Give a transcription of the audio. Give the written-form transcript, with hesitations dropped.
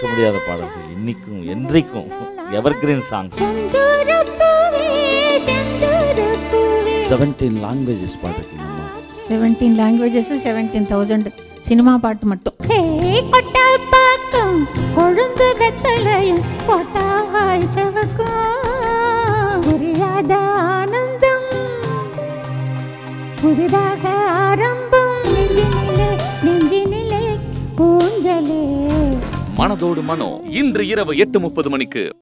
மறக்க முடியாத பாடல்கள், இன்னைக்கும் என்றைக்கும் எவர்கிரீன் சாங்ஸ். 17 லாங்குவேஜஸ் பாடிருக்கீங்கம்மா. 17 லாங்குவேஜஸ், 17,000 சினிமா பாட்டு மட்டும். கொழுந்து வெத்தலையும் போட்டாவாய் செவக்கும் புரியாத ஆனந்தம் புதிதாக ஆரம்பம் நெஞ்சினிலே பூஞ்சலே. மனதோடு மனோ இன்று இரவு 8:30 மணிக்கு.